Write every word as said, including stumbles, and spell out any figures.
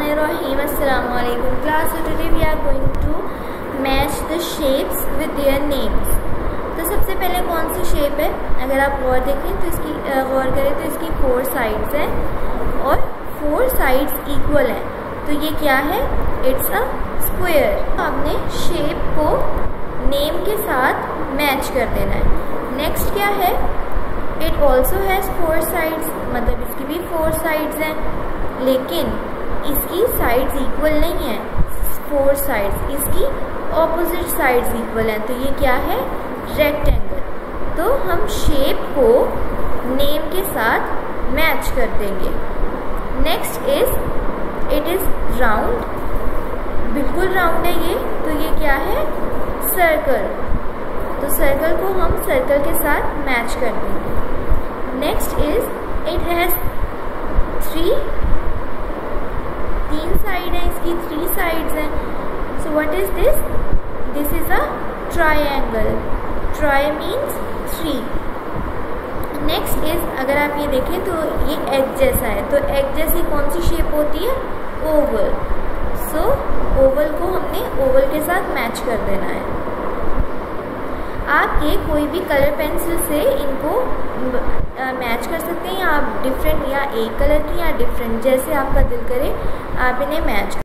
Bismillahirrahmanirrahim. Assalamu alaikum class. So today we are going to match the shapes with their names. तो सबसे पहले कौन सी shape है, अगर आप गौर देखें तो इसकी गौर करें तो इसकी फोर साइड्स हैं और फोर साइड्स इक्वल हैं, तो ये क्या है, इट्स अ स्क्वायर। आपने शेप को नेम के साथ मैच कर देना है। नेक्स्ट क्या है, it also has four sides, मतलब इसकी भी फोर साइड्स हैं, लेकिन इसकी साइड्स इक्वल नहीं है। फोर साइड्स, इसकी ऑपोजिट साइड्स इक्वल हैं, तो ये क्या है, रेक्टेंगल। तो हम शेप को नेम के साथ मैच कर देंगे। Next is it is round, बिल्कुल राउंड है ये, तो ये क्या है, सर्कल। तो सर्कल को हम सर्कल के साथ मैच कर देंगे। Next is it has three, तीन साइड है इसकी, थ्री साइड्स हैं। So what is this, this is a triangle. Tri means three. Next is, अगर आप ये देखें तो ये एग जैसा है, तो एग जैसी कौन सी शेप होती है, ओवल। सो ओवल को हमने ओवल के साथ मैच कर देना है। आप ये कोई भी कलर पेंसिल से इनको मैच कर सकते हैं, या आप डिफरेंट, या एक कलर की या डिफरेंट, जैसे आपका दिल करे आप इन्हें मैच